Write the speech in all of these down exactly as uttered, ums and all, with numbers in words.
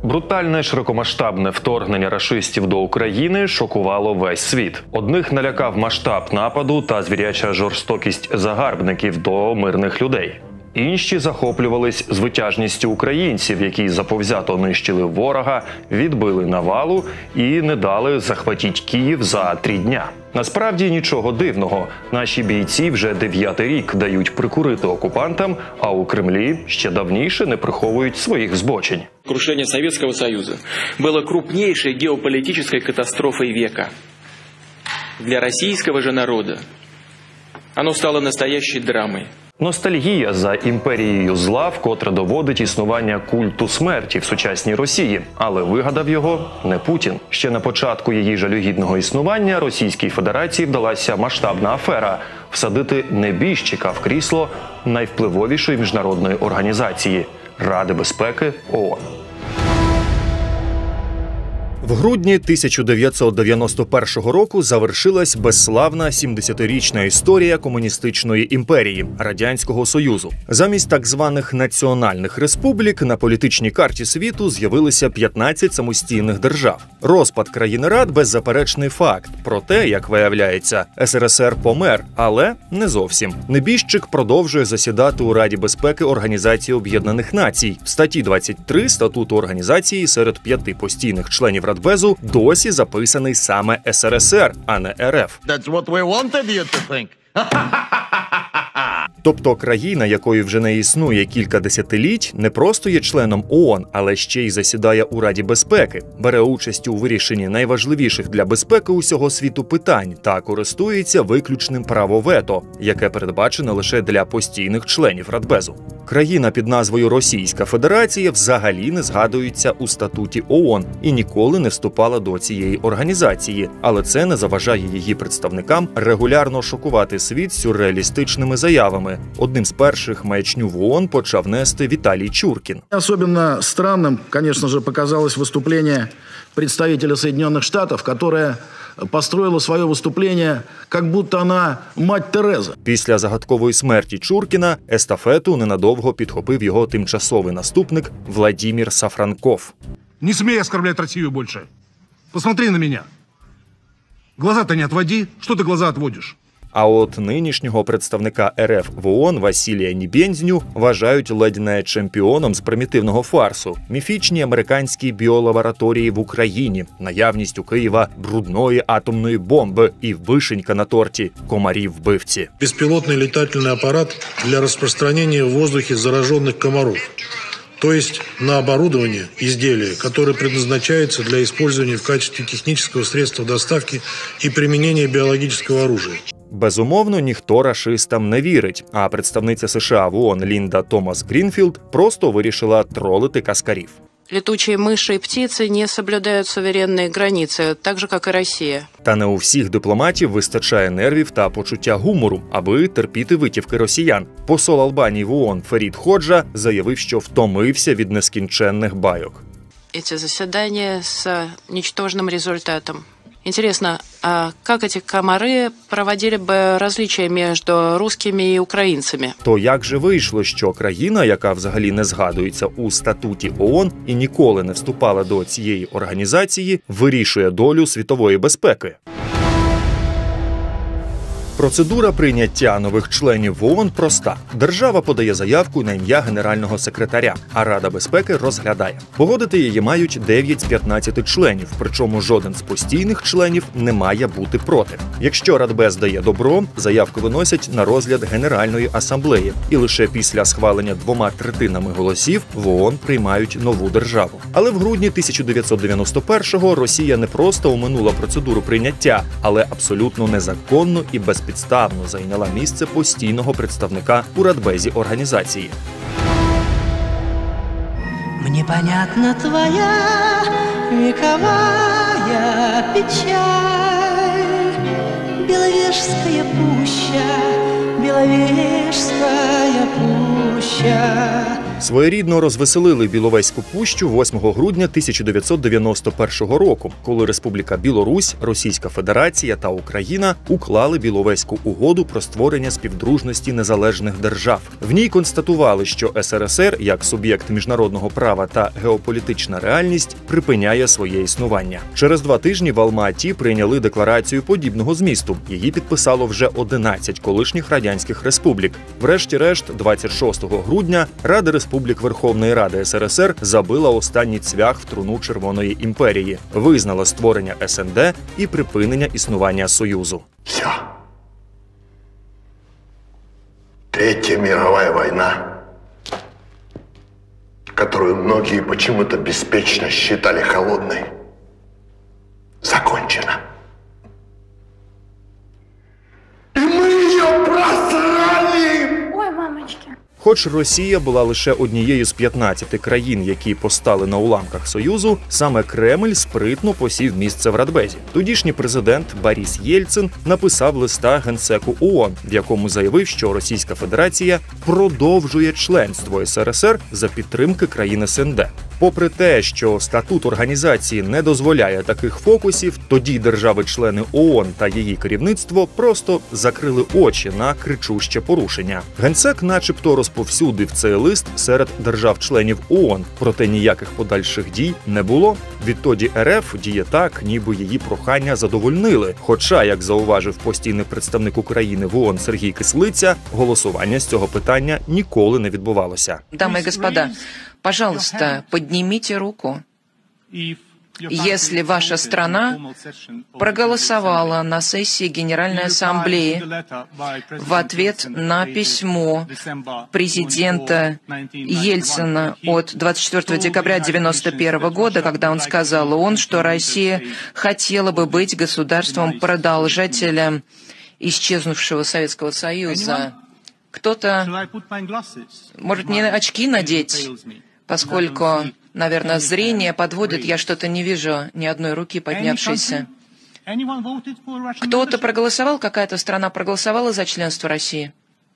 Брутальне широкомасштабне вторгнення рашистів до України шокувало весь світ. Одних налякав масштаб нападу та звіряча жорстокість загарбників до мирних людей. Інші захоплювались звитяжністю українців, які заповзято нищили ворога, відбили навалу і не дали захватити Київ за три дня. Насправді нічого дивного. Наші бійці вже дев'ятий рік дають прикурити окупантам, а у Кремлі ще давніше не приховують своїх збочень. Крушение Советского Союза было крупнейшей геополитической катастрофой века. Для российского же народа оно стало настоящей драмой. Ностальгія за імперією зла вкотре доводить існування культу смерті в сучасній Росії. Але вигадав його не Путін. Ще на початку її жалюгідного існування Російській Федерації вдалася масштабна афера – всадити небіжчика в крісло найвпливовішої міжнародної організації – Ради безпеки ООН. В грудні тисяча дев'ятсот дев'яносто першого року завершилась безславна сімдесятирічна історія комуністичної імперії – Радянського Союзу. Замість так званих національних республік на політичній карті світу з'явилися п'ятнадцять самостійних держав. Розпад країни-рад – беззаперечний факт. Проте, як виявляється, ес ер ес ер помер, але не зовсім. Небіжчик продовжує засідати у Раді безпеки Організації Об'єднаних Націй. В статті двадцять три статуту організації серед п'яти постійних членів Радбезу досі записаний саме ес ер ес ер, а не ер еф. That's what we wanted you to think. Тобто країна, якої вже не існує кілька десятиліть, не просто є членом ООН, але ще й засідає у Раді безпеки, бере участь у вирішенні найважливіших для безпеки усього світу питань та користується виключним право вето, яке передбачено лише для постійних членів Радбезу. Країна під назвою Російська Федерація взагалі не згадується у статуті ООН і ніколи не вступала до цієї організації, але це не заважає її представникам регулярно шокувати світ сюрреалістичними заявами. Одним з перших маячню в ООН почав нести Віталій Чуркін. Особенно странным, конечно же, показалось выступление представителя Соединенных Штатов, которое построила своє виступлення, як будто вона мать Тереза. Після загадкової смерті Чуркіна естафету ненадовго підхопив його тимчасовий наступник Владимир Сафранков. Не смей оскорблять Росію більше. Посмотри на мене. Глаза-то не отводи. Що ти глаза отводиш? А от нинішнього представника ер еф в ООН Василія Нібєндзню вважають ледь не чемпіоном з примітивного фарсу. Міфічні американські біолабораторії в Україні, наявність у Києва брудної атомної бомби і вишенька на торті – комарів-вбивці. Беспилотный летательный аппарат для распространения в воздухе зараженных комаров. То есть на оборудование изделия, которое предназначается для использования в качестве технического средства доставки и применения биологического оружия. Безумовно, ніхто рашистам не вірить, а представниця США в ООН Лінда Томас Грінфілд просто вирішила тролити каскарів. Летучие мыши и птицы не соблюдают суверенные границы, так же, как и Россия. Та не у всіх дипломатів вистачає нервів та почуття гумору, аби терпіти витівки росіян. Посол Албанії в ООН Ферід Ходжа заявив, що втомився від нескінченних байок. Эти заседания с ничтожным результатом. Интересно, а как эти комары проводили бы различия между русскими и украинцами? То як же вийшло, що країна, яка взагалі не згадується у статуті ООН і ніколи не вступала до цієї організації, вирішує долю світової безпеки? Процедура прийняття нових членів в ООН проста. Держава подає заявку на ім'я генерального секретаря, а Рада безпеки розглядає. Погодити її мають дев'ять з п'ятнадцяти членів, причому жоден з постійних членів не має бути проти. Якщо Радбез дає добро, заявку виносять на розгляд Генеральної асамблеї. І лише після схвалення двома третинами голосів в ООН приймають нову державу. Але в грудні тисяча дев'ятсот дев'яносто першого Росія не просто оминула процедуру прийняття, але абсолютно незаконно і безпідставно підставно зайняла місце постійного представника у Радбезі організації. Мне понятна твоя вековая печаль, Беловежская пуща, Беловежская пуща. Своєрідно розвеселили Біловезьку пущу восьмого грудня тисяча дев'ятсот дев'яносто першого року, коли Республіка Білорусь, Російська Федерація та Україна уклали Біловезьку угоду про створення співдружності незалежних держав. В ній констатували, що ес ер ес ер, як суб'єкт міжнародного права та геополітична реальність, припиняє своє існування. Через два тижні в Алма-Аті прийняли декларацію подібного змісту. Її підписало вже одинадцять колишніх радянських республік. Врешті-решт, двадцять шостого грудня Рада Республік Верховної Ради ес ер ес ер забила останній цвях в труну Червоної імперії, визнала створення ес ен де і припинення існування Союзу. Все. Третья мировая война, которую многие почему-то беспечно считали холодной, закончена. И мы ее просрали! Ой, мамочки. Хоч Росія була лише однією з п'ятнадцяти країн, які постали на уламках Союзу, саме Кремль спритно посів місце в Радбезі. Тодішній президент Борис Єльцин написав листа Генсеку ООН, в якому заявив, що Російська Федерація продовжує членство ес ер ес ер за підтримки країн ес ен де. Попри те, що статут організації не дозволяє таких фокусів, тоді держави-члени ООН та її керівництво просто закрили очі на кричуще порушення. Генсек начебто розповсюдив цей лист серед держав-членів ООН, проте ніяких подальших дій не було. Відтоді ер еф діє так, ніби її прохання задовольнили. Хоча, як зауважив постійний представник України в ООН Сергій Кислиця, голосування з цього питання ніколи не відбувалося. Дамы и господа, пожалуйста, поднимите руку, если ваша страна проголосовала на сессии Генеральной Ассамблеи в ответ на письмо президента Ельцина от двадцать четвёртого декабря девяносто первого года, когда он сказал ООН, что Россия хотела бы быть государством-продолжателем исчезнувшего Советского Союза. Кто-то, может, мне очки надеть, поскольку, наверное, зрение подводит, я что-то не вижу ни одной руки поднявшейся. Кто-то проголосовал, какая-то страна проголосовала за членство России?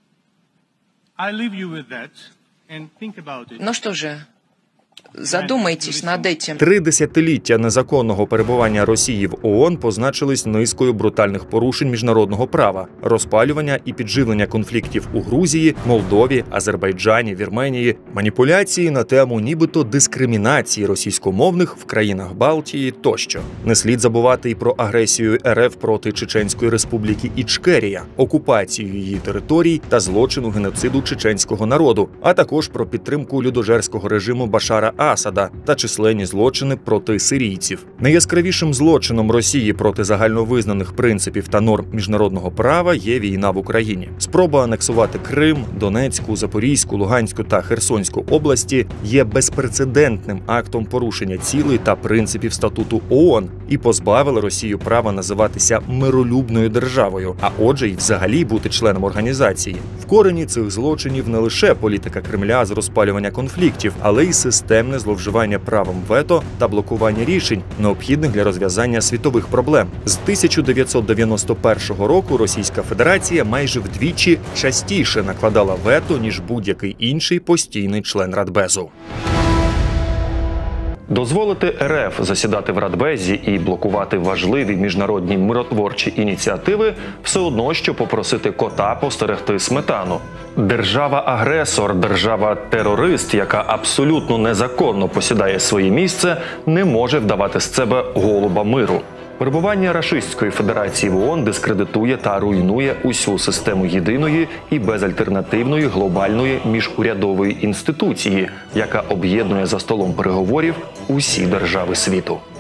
Ну что же, задумайтесь над этим. Три десятиліття незаконного перебування Росії в ООН позначились низкою брутальних порушень міжнародного права, розпалювання і підживлення конфліктів у Грузії, Молдові, Азербайджані, Вірменії, маніпуляції на тему нібито дискримінації російськомовних в країнах Балтії тощо. Не слід забувати і про агресію ер еф проти Чеченської республіки Ічкерія, окупацію її територій та злочину геноциду чеченського народу, а також про підтримку людожерського режиму Башара Асада та численні злочини проти сирійців. Найяскравішим злочином Росії проти загальновизнаних принципів та норм міжнародного права є війна в Україні. Спроба анексувати Крим, Донецьку, Запорізьку, Луганську та Херсонську області є безпрецедентним актом порушення цілей та принципів статуту ООН і позбавила Росію права називатися миролюбною державою, а отже й взагалі бути членом організації. В корені цих злочинів не лише політика Кремля з розпалювання конфліктів, але й системне зловживання правом вето та блокування рішень, необхідних для розв'язання світових проблем. З тисяча дев'ятсот дев'яносто першого року Російська Федерація майже вдвічі частіше накладала вето, ніж будь-який інший постійний член Радбезу. Дозволити ер еф засідати в Радбезі і блокувати важливі міжнародні миротворчі ініціативи – все одно, що попросити кота постерегти сметану. Держава-агресор, держава-терорист, яка абсолютно незаконно посідає своє місце, не може вдавати з себе голуба миру. Перебування Рашистської Федерації в ООН дискредитує та руйнує усю систему єдиної і безальтернативної глобальної міжурядової інституції, яка об'єднує за столом переговорів усі держави світу.